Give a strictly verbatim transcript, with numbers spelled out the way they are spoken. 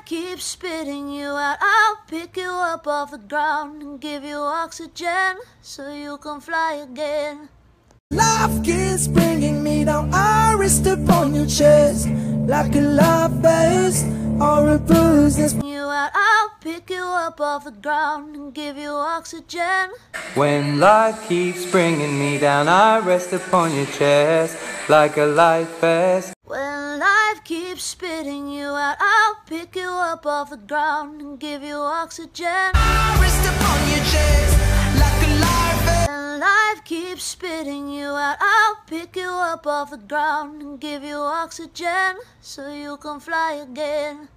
keeps spitting you out, I'll pick you up off the ground and give you oxygen so you can fly again. Life keeps bringing me down, I rest upon your chest like a love vest or a bruise that's You out, I'll pick you up off the ground and give you oxygen. When life keeps bringing me down, I rest upon your chest like a life vest. When life keeps spitting you out, I'll pick you up off the ground and give you oxygen. I rest upon your chest like a life vest. When life keeps spitting you out, I'll pick you up off the ground and give you oxygen so you can fly again.